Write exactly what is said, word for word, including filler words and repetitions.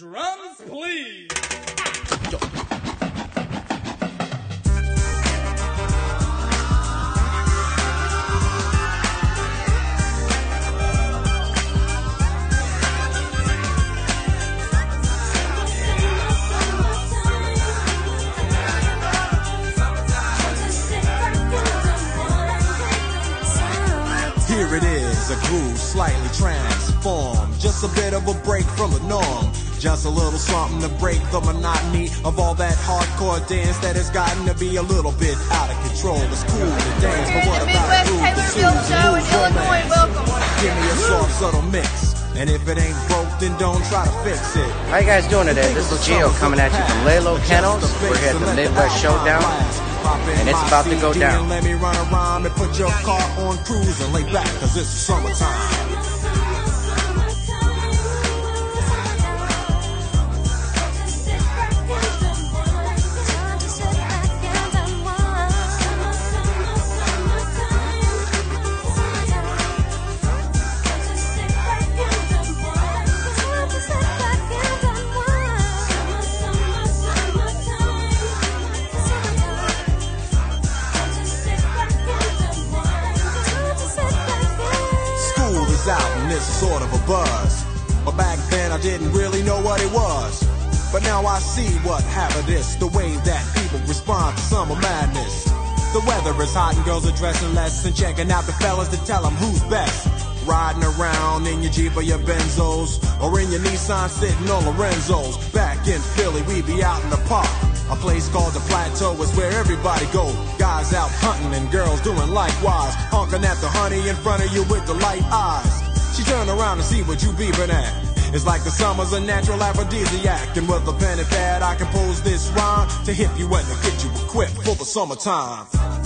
Drums, please. Yo. Here it is, a groove slightly transformed. Just a bit of a break from the norm. Just a little something to break the monotony of all that hardcore dance that has gotten to be a little bit out of control. It's cool to dance, but what about a groove that soothes and moves romance? Give me a soft, subtle mix. And if it ain't broke, then don't try to fix it. How you guys doing today? This is Gio coming at you from Lalo Kennels. We're here at the Midwest Showdown, and it's about to go down. Let me run around and put your car on cruise and lay back, cause it's summertime. Out and it's sort of a buzz, but back then I didn't really know what it was. But now I see what happened is the way that people respond to summer madness. The weather is hot and girls are dressing less and checking out the fellas to tell them who's best. Riding around in your Jeep or your Benzos, or in your Nissan sitting on Lorenzo's. Back in Philly we be out in the park. A place called the Plateau is where everybody go. Guys out hunting and girls doing likewise. Honking at the honey in front of you with the light eyes. She turn around and see what you beeping at. It's like the summer's a natural aphrodisiac. And with a pen and pad I compose this rhyme to hip you and to get you equipped for the summertime.